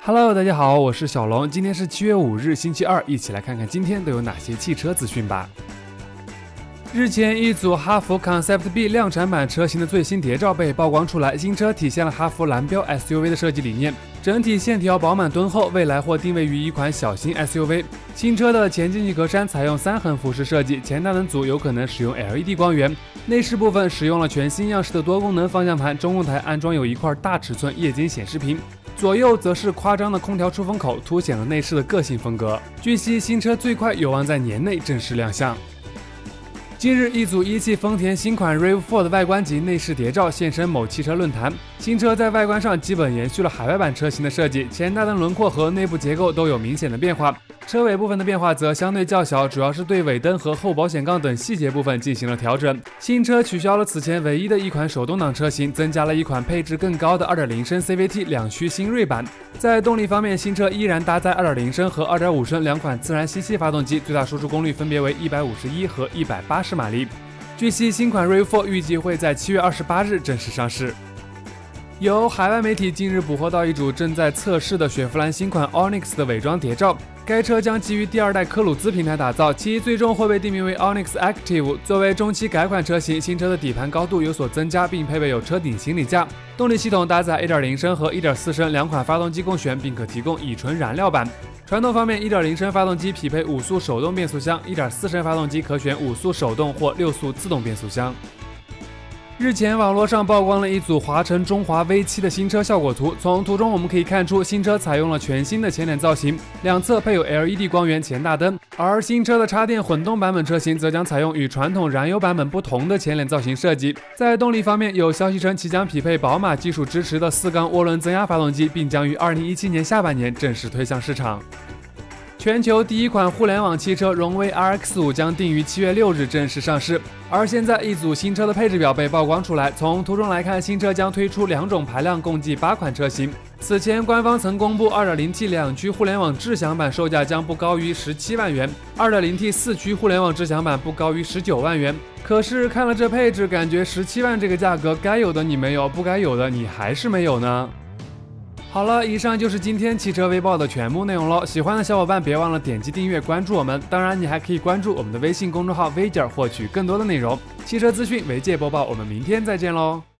Hello， 大家好，我是小龙，今天是7月5日，星期二，一起来看看今天都有哪些汽车资讯吧。日前，一组哈弗 Concept B 量产版车型的最新谍照被曝光出来，新车体现了哈弗蓝标 SUV 的设计理念，整体线条饱满敦厚，未来或定位于一款小型 SUV。新车的前进气格栅采用3横幅式设计，前大灯组有可能使用 LED 光源。内饰部分使用了全新样式的多功能方向盘，中控台安装有一块大尺寸液晶显示屏。左右则是夸张的空调出风口，凸显了内饰的个性风格。据悉，新车最快有望在年内正式亮相。近日，一组一汽丰田新款 RAV4 的外观及内饰谍照现身某汽车论坛。新车在外观上基本延续了海外版车型的设计，前大灯轮廓和内部结构都有明显的变化。车尾部分的变化则相对较小，主要是对尾灯和后保险杠等细节部分进行了调整。新车取消了此前唯一的一款手动挡车型，增加了一款配置更高的 2.0 升 CVT 两驱新锐版。在动力方面，新车依然搭载 2.0 升和 2.5 升两款自然吸气发动机，最大输出功率分别为151和180马力。据悉，新款 RAV4 预计会在7月28日正式上市。有海外媒体近日捕获到一组正在测试的雪佛兰新款 Onyx 的伪装谍照，该车将基于第二代科鲁兹平台打造，其最终会被定名为 Onyx Active。作为中期改款车型，新车的底盘高度有所增加，并配备有车顶行李架。动力系统搭载 1.0 升和 1.4 升两款发动机供选，并可提供乙醇燃料版。传动方面 ，1.0 升发动机匹配5速手动变速箱 ，1.4 升发动机可选5速手动或6速自动变速箱。日前，网络上曝光了一组华晨中华 V7 的新车效果图。从图中我们可以看出，新车采用了全新的前脸造型，两侧配有 LED 光源前大灯。而新车的插电混动版本车型则将采用与传统燃油版本不同的前脸造型设计。在动力方面，有消息称其将匹配宝马技术支持的4缸涡轮增压发动机，并将于2017年下半年正式推向市场。全球第一款互联网汽车荣威 RX5 将定于7月6日正式上市。而现在，一组新车的配置表被曝光出来。从图中来看，新车将推出2种排量，共计8款车型。此前，官方曾公布 2.0T 两驱互联网智享版售价将不高于17万元 ，2.0T 4驱互联网智享版不高于19万元。可是看了这配置，感觉17万这个价格，该有的你没有，不该有的你还是没有呢。好了，以上就是今天汽车微报的全部内容了。喜欢的小伙伴别忘了点击订阅关注我们，当然你还可以关注我们的微信公众号 V 姐获取更多的内容。汽车资讯为界播报，我们明天再见喽。